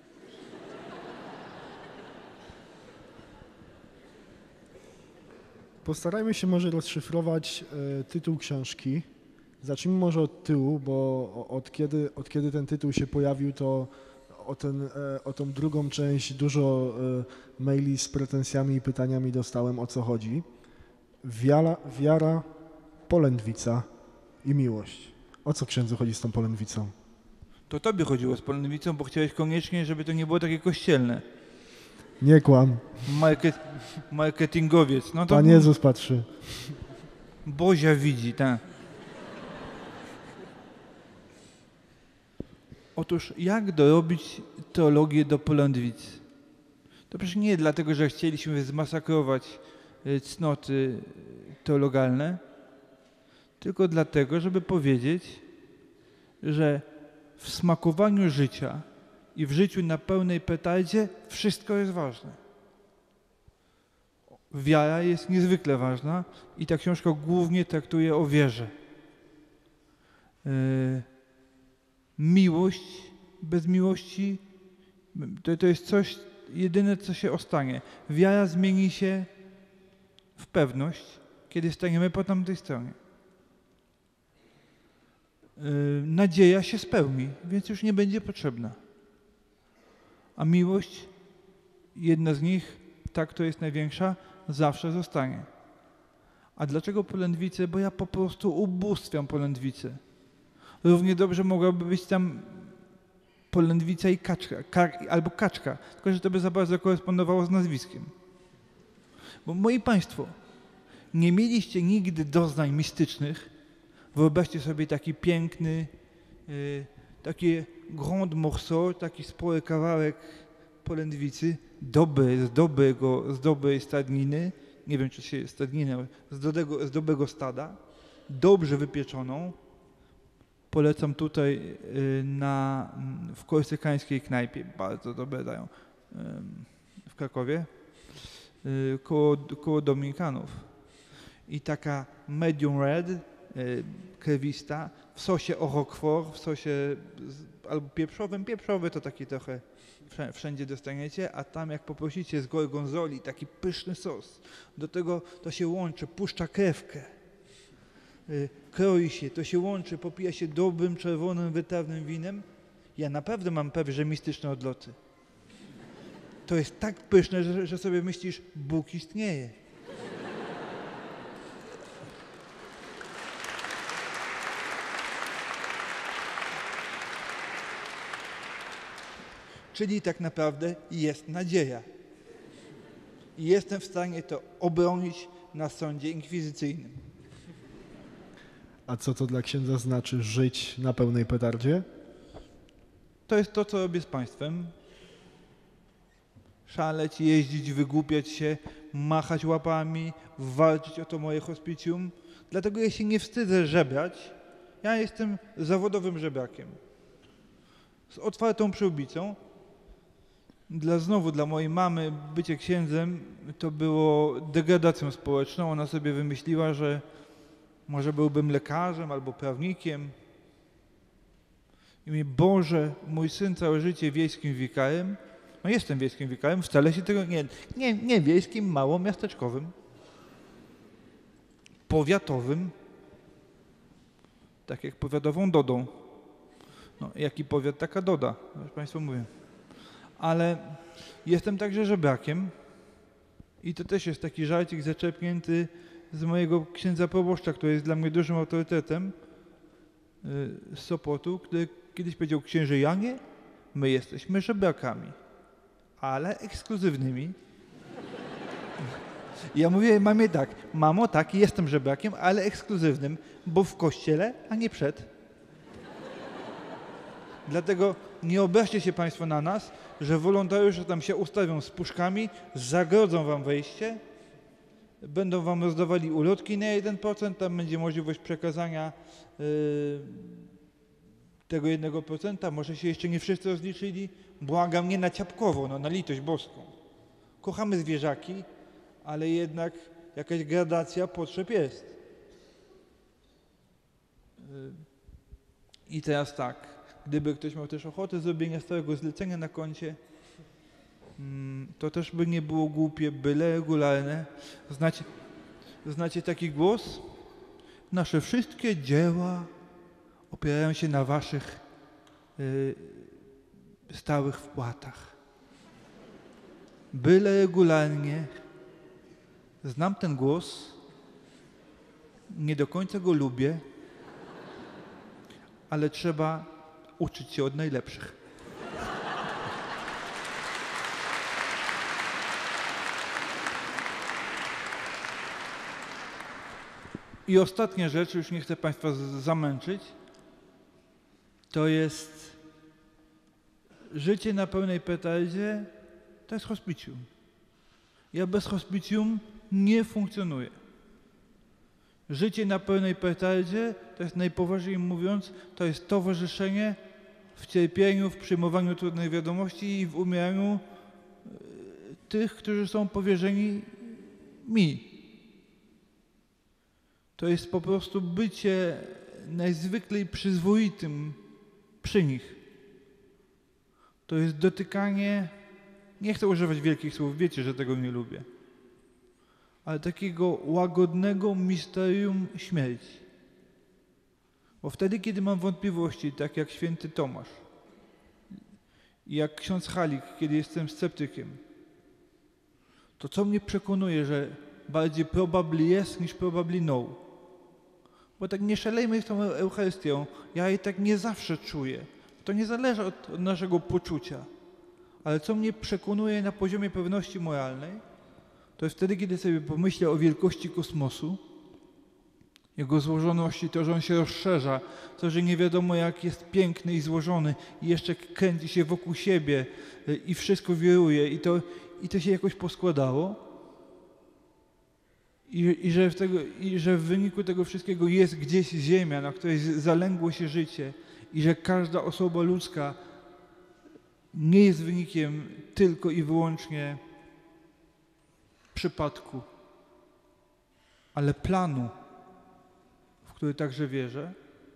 Postarajmy się może rozszyfrować e, tytuł książki. Zacznijmy może od tyłu, bo o- od kiedy, od kiedy ten tytuł się pojawił, to o, ten, e, o tą drugą część dużo e, maili z pretensjami i pytaniami dostałem, o co chodzi. Wiara, wiara, polędwica i miłość. O co księdzu chodzi z tą polędwicą? To tobie chodziło z polędwicą, bo chciałeś koniecznie, żeby to nie było takie kościelne. Nie kłam, Market, marketingowiec. No to Pan Jezus patrzy. Bozia widzi, tak. Otóż jak dorobić teologię do polędwicy? To przecież nie dlatego, że chcieliśmy zmasakrować y, cnoty teologalne, tylko dlatego, żeby powiedzieć, że w smakowaniu życia i w życiu na pełnej petardzie wszystko jest ważne. Wiara jest niezwykle ważna i ta książka głównie traktuje o wierze. Yy, miłość, bez miłości to, to jest coś jedyne, co się ostanie. Wiara zmieni się w pewność, kiedy staniemy po tamtej stronie. nadzieja się spełni, więc już nie będzie potrzebna. A miłość, jedna z nich, ta, która jest największa, zawsze zostanie. A dlaczego polędwice? Bo ja po prostu ubóstwiam polędwice. Równie dobrze mogłaby być tam polędwica i kaczka, kar, albo kaczka, tylko że to by za bardzo korespondowało z nazwiskiem. Bo moi Państwo, nie mieliście nigdy doznań mistycznych. Wyobraźcie sobie taki piękny, y, taki grand morceau, taki spory kawałek polędwicy, dobry, z, dobrego, z dobrej stadniny, nie wiem czy się stadniny, ale z dobrego, z dobrego stada, dobrze wypieczoną. Polecam tutaj y, na, w korsykańskiej knajpie, bardzo dobre dają, y, w Krakowie, y, koło, koło Dominikanów. I taka medium red, krewista, w sosie au roquefort, w sosie z, albo pieprzowym. Pieprzowy to taki trochę wszędzie dostaniecie, a tam jak poprosicie z gorgonzoli, taki pyszny sos. Do tego to się łączy, puszcza krewkę, kroi się, to się łączy, popija się dobrym, czerwonym, wytrawnym winem. Ja naprawdę mam pewne mistyczne odloty. To jest tak pyszne, że, że sobie myślisz, Bóg istnieje. Czyli tak naprawdę jest nadzieja. I jestem w stanie to obronić na sądzie inkwizycyjnym. A co to dla księdza znaczy żyć na pełnej petardzie? To jest to, co robię z Państwem. Szaleć, jeździć, wygłupiać się, machać łapami, walczyć o to moje hospicjum. Dlatego ja się nie wstydzę żebrać. Ja jestem zawodowym żebrakiem. Z otwartą przyłbicą. Dla, znowu dla mojej mamy bycie księdzem to było degradacją społeczną. Ona sobie wymyśliła, że może byłbym lekarzem albo prawnikiem. I mówię, Boże, mój syn całe życie wiejskim wikarem. No jestem wiejskim wikarem, wcale się tego nie... Nie, nie wiejskim, małomiasteczkowym. Powiatowym. Tak jak powiatową Dodą. No, jaki powiat, taka Doda, już Państwu mówię. Ale jestem także żebrakiem i to też jest taki żarcik zaczerpnięty z mojego księdza proboszcza, który jest dla mnie dużym autorytetem z Sopotu, który kiedyś powiedział, księże Janie, my jesteśmy żebrakami, ale ekskluzywnymi. I ja mówię mamie tak, mamo, tak, jestem żebrakiem, ale ekskluzywnym, bo w kościele, a nie przed. Dlatego nie obraźcie się Państwo na nas, że wolontariusze tam się ustawią z puszkami, zagrodzą Wam wejście, będą Wam rozdawali ulotki na jeden procent, tam będzie możliwość przekazania yy, tego jednego procenta, może się jeszcze nie wszyscy rozliczyli, błagam, nie na ciapkowo, no na litość boską. Kochamy zwierzaki, ale jednak jakaś gradacja potrzeb jest. Yy. I teraz tak. Gdyby ktoś miał też ochotę zrobienia stałego zlecenia na koncie, to też by nie było głupie, byle regularne. Znacie, znacie taki głos? Nasze wszystkie dzieła opierają się na waszych y, stałych wpłatach. Byle regularnie. Znam ten głos, nie do końca go lubię, ale trzeba uczyć się od najlepszych. I ostatnia rzecz, już nie chcę Państwa zamęczyć, to jest życie na pełnej petardzie, to jest hospicjum. Ja bez hospicjum nie funkcjonuję. Życie na pełnej petardzie, to jest najpoważniej mówiąc, to jest towarzyszenie w cierpieniu, w przyjmowaniu trudnej wiadomości i w umieraniu tych, którzy są powierzeni mi. To jest po prostu bycie najzwyklej przyzwoitym przy nich. To jest dotykanie, nie chcę używać wielkich słów, wiecie, że tego nie lubię, ale takiego łagodnego misterium śmierci. Bo wtedy, kiedy mam wątpliwości, tak jak święty Tomasz, jak ksiądz Halik, kiedy jestem sceptykiem, to co mnie przekonuje, że bardziej probably yes niż probably no? Bo tak nie szalejmy z tą Eucharystią, ja jej tak nie zawsze czuję. To nie zależy od, od naszego poczucia. Ale co mnie przekonuje na poziomie pewności moralnej, to jest wtedy, kiedy sobie pomyślę o wielkości kosmosu, jego złożoności, to, że on się rozszerza, to, że nie wiadomo jak jest piękny i złożony i jeszcze kręci się wokół siebie i wszystko wiruje i to, i to się jakoś poskładało. I, i, że w tego, I że w wyniku tego wszystkiego jest gdzieś ziemia, na której zalęgło się życie i że każda osoba ludzka nie jest wynikiem tylko i wyłącznie przypadku, ale planu, w który także wierzę,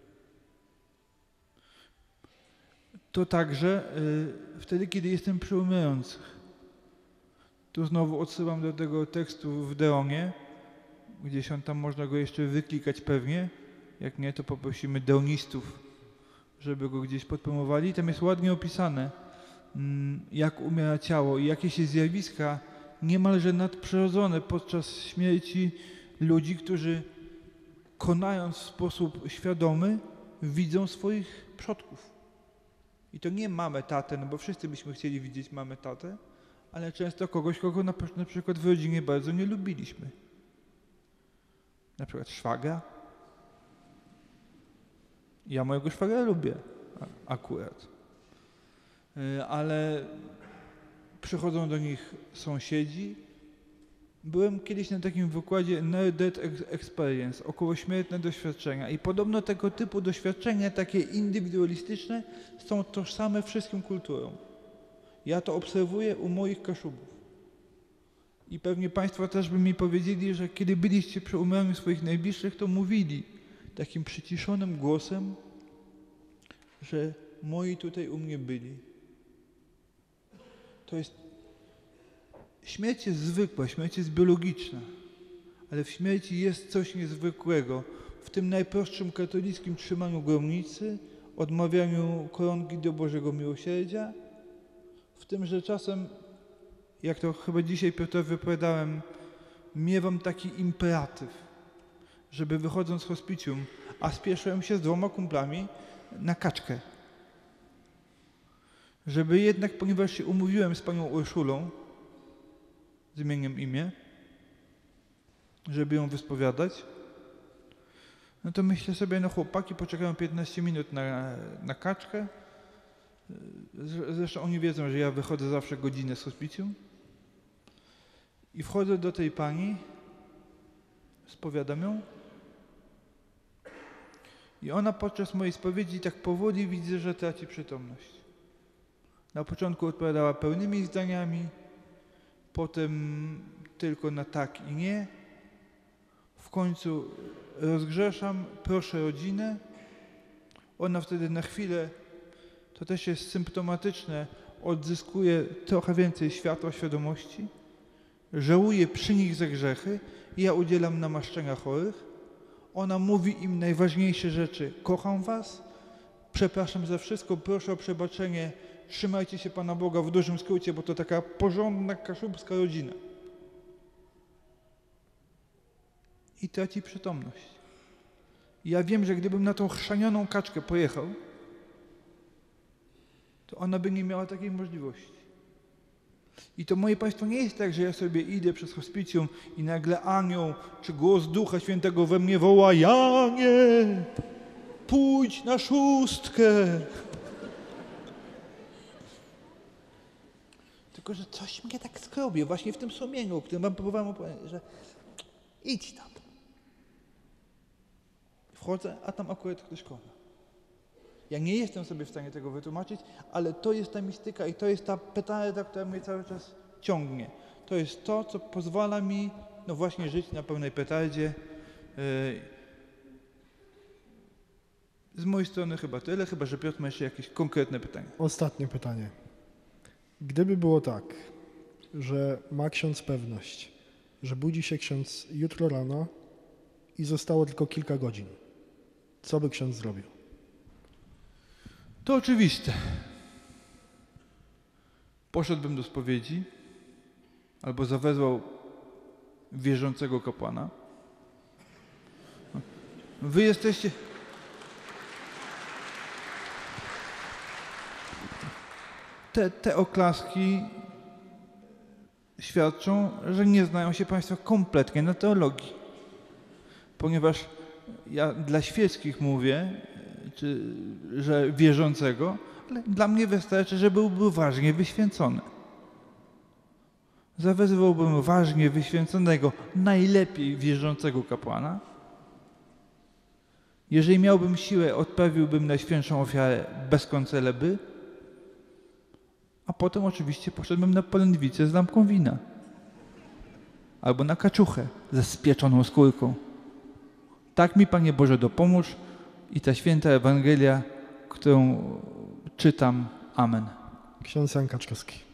to także y, wtedy, kiedy jestem przy umierających. Tu znowu odsyłam do tego tekstu w Deonie, gdzieś on tam można go jeszcze wyklikać pewnie, jak nie, to poprosimy deonistów, żeby go gdzieś podpromowali. Tam jest ładnie opisane, jak umiera ciało i jakie się zjawiska niemalże nadprzyrodzone podczas śmierci ludzi, którzy konając w sposób świadomy widzą swoich przodków. I to nie mamę, tatę, no bo wszyscy byśmy chcieli widzieć mamę, tatę, ale często kogoś, kogo na, na przykład w rodzinie bardzo nie lubiliśmy. Na przykład szwagra. Ja mojego szwagra lubię akurat. Ale przychodzą do nich sąsiedzi. Byłem kiedyś na takim wykładzie Near Death Experience, okołośmiertne doświadczenia i podobno tego typu doświadczenia, takie indywidualistyczne, są tożsame wszystkim kulturom. Ja to obserwuję u moich Kaszubów. I pewnie Państwo też by mi powiedzieli, że kiedy byliście przy umieraniu swoich najbliższych, to mówili takim przyciszonym głosem, że moi tutaj u mnie byli. To jest... Śmierć jest zwykła, śmierć jest biologiczna, ale w śmierci jest coś niezwykłego. W tym najprostszym katolickim trzymaniu gromnicy, odmawianiu koronki do Bożego Miłosierdzia, w tym, że czasem, jak to chyba dzisiaj Piotrowi wypowiadałem, miewam taki imperatyw, żeby wychodząc z hospicjum, a spieszyłem się z dwoma kumplami na kaczkę. Żeby jednak, ponieważ się umówiłem z panią Urszulą, zmieniam imię, żeby ją wyspowiadać, no to myślę sobie, no chłopaki poczekają piętnaście minut na, na kaczkę. Zresztą oni wiedzą, że ja wychodzę zawsze godzinę z hospicjum. I wchodzę do tej pani, spowiadam ją. I ona podczas mojej spowiedzi tak powoli widzę, że traci przytomność. Na początku odpowiadała pełnymi zdaniami, potem tylko na tak i nie. W końcu rozgrzeszam, proszę rodzinę. Ona wtedy na chwilę, to też jest symptomatyczne, odzyskuje trochę więcej światła, świadomości. Żałuje przy nich za grzechy. Ja udzielam namaszczenia chorych. Ona mówi im najważniejsze rzeczy. Kocham was, przepraszam za wszystko, proszę o przebaczenie, trzymajcie się Pana Boga w dużym skrócie, bo to taka porządna kaszubska rodzina. I traci przytomność. Ja wiem, że gdybym na tą chrzanioną kaczkę pojechał, to ona by nie miała takiej możliwości. I to, moje Państwo, nie jest tak, że ja sobie idę przez hospicjum i nagle anioł czy głos Ducha Świętego we mnie woła: Janie, pójdź na szóstkę. Tylko że coś mnie tak skrobi, właśnie w tym sumieniu, o którym wam próbowałem opowiedzieć, że idź tam. Wchodzę, a tam akurat ktoś kocha. Ja nie jestem sobie w stanie tego wytłumaczyć, ale to jest ta mistyka i to jest ta petarda, która mnie cały czas ciągnie. To jest to, co pozwala mi, no właśnie, żyć na pełnej petardzie. Z mojej strony chyba tyle, chyba że Piotr ma jeszcze jakieś konkretne pytanie. Ostatnie pytanie. Gdyby było tak, że ma ksiądz pewność, że budzi się ksiądz jutro rano i zostało tylko kilka godzin, Co by ksiądz zrobił? To oczywiste. Poszedłbym do spowiedzi albo zawezwał wierzącego kapłana. Wy jesteście... Te, te oklaski świadczą, że nie znają się Państwo kompletnie na teologii. Ponieważ ja dla świeckich mówię, czy, że wierzącego, ale dla mnie wystarczy, że byłby ważnie wyświęcony. Zawezwałbym ważnie wyświęconego, najlepiej wierzącego kapłana. Jeżeli miałbym siłę, odprawiłbym najświętszą ofiarę bez konceleby, a potem oczywiście poszedłbym na polędwicę z lampką wina. Albo na kaczuchę ze spieczoną skórką. Tak mi, Panie Boże, dopomóż i ta święta Ewangelia, którą czytam. Amen. Ksiądz Jan Kaczkowski.